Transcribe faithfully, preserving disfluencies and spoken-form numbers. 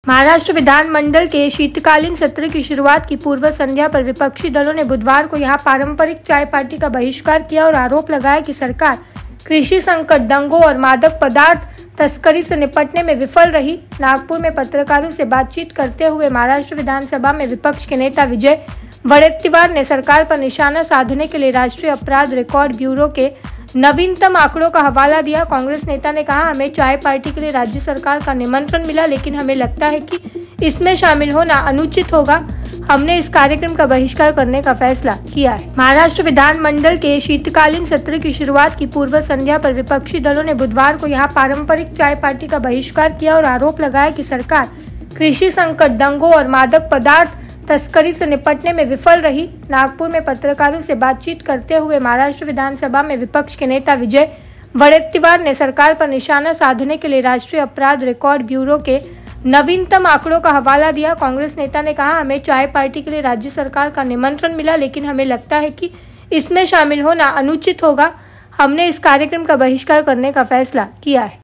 महाराष्ट्र विधानमंडल के शीतकालीन सत्र की शुरुआत की पूर्व संध्या पर विपक्षी दलों ने बुधवार को यहां पारंपरिक चाय पार्टी का बहिष्कार किया और आरोप लगाया कि सरकार कृषि संकट, दंगों और मादक पदार्थ तस्करी से निपटने में विफल रही। नागपुर में पत्रकारों से बातचीत करते हुए महाराष्ट्र विधानसभा में विपक्ष के नेता विजय वडेट्टीवार ने सरकार पर निशाना साधने के लिए राष्ट्रीय अपराध रिकॉर्ड ब्यूरो के नवीनतम आंकड़ों का हवाला दिया। कांग्रेस नेता ने कहा, हमें चाय पार्टी के लिए राज्य सरकार का निमंत्रण मिला, लेकिन हमें लगता है कि इसमें शामिल होना अनुचित होगा। हमने इस कार्यक्रम का बहिष्कार करने का फैसला किया है। महाराष्ट्र विधानमंडल के शीतकालीन सत्र की शुरुआत की पूर्व संध्या पर विपक्षी दलों ने बुधवार को यहां पारंपरिक चाय पार्टी का बहिष्कार किया और आरोप लगाया कि सरकार कृषि संकट, दंगों और मादक पदार्थ तस्करी से निपटने में विफल रही। नागपुर में पत्रकारों से बातचीत करते हुए महाराष्ट्र विधानसभा में विपक्ष के नेता विजय वडेट्टीवार ने सरकार पर निशाना साधने के लिए राष्ट्रीय अपराध रिकॉर्ड ब्यूरो के नवीनतम आंकड़ों का हवाला दिया। कांग्रेस नेता ने कहा, हमें चाय पार्टी के लिए राज्य सरकार का निमंत्रण मिला, लेकिन हमें लगता है कि इसमें शामिल होना अनुचित होगा। हमने इस कार्यक्रम का बहिष्कार करने का फैसला किया है।